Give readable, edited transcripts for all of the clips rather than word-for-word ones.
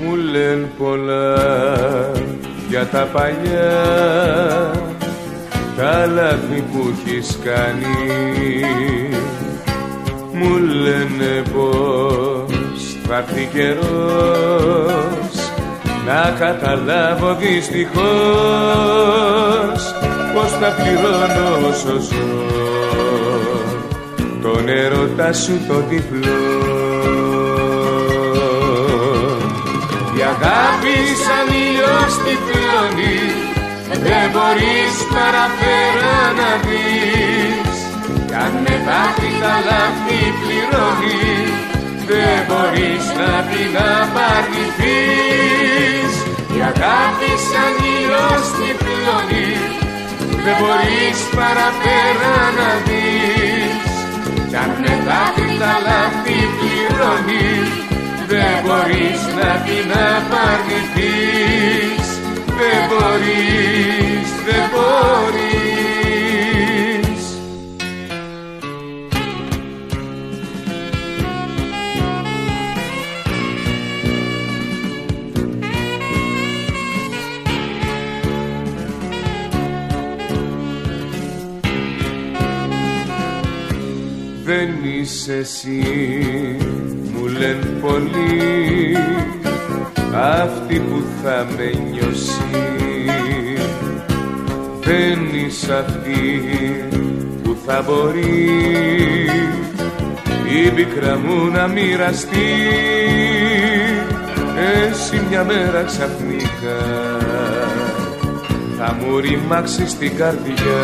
Μου λένε πολλά για τα παλιά, τα λάθη που έχεις κάνει. Μου λένε πως θα έρθει καιρός να καταλάβω δυστυχώς πως θα πληρώνω όσο ζω τον έρωτα σου το τυφλό. Η αγάπη σαν ήλιος τυφλώνει, δεν μπορείς παραπέρα να δεις. Κι αν με δάκρυ τα λάθη πληρώνει, δεν μπορείς να την απαρνηθείς. Η αγάπη σαν ήλιος τυφλώνει, δεν μπορείς παραπέρα να δεις. Κι αν με δάκρυ τα λάθη πληρώνει, δεν μπορείς να την απαρνηθείς. Δεν μπορείς, δεν μπορείς. Δεν είσαι εσύ, μου λένε πολλοί, αυτή που θα με νιώσει. Δεν είσαι αυτή που θα μπορεί η πίκρα μου να μοιραστεί. Εσύ μια μέρα ξαφνικά θα μου ρημάξεις την καρδιά.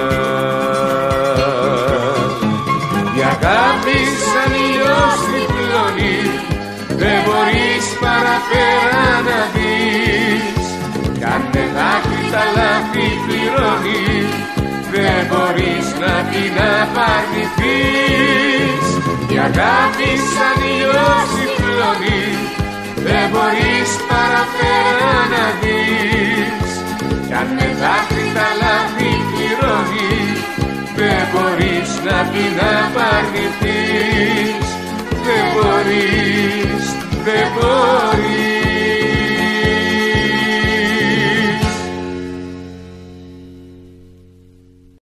Η αγάπη σαν ήλιος τυφλώνει, δεν μπορείς παραπέρα να δεις. Κι αν με δάκρυ τα λάθη πληρώνει, δεν μπορείς να την απαρνηθείς. Η αγάπη σαν ήλιος τυφλώνει, δεν μπορείς παραπέρα να δεις. Κι αν με δάκρυ τα λάθη πληρώνει, δεν μπορείς να την απαρνηθείς. Δεν μπορείς, δεν μπορείς.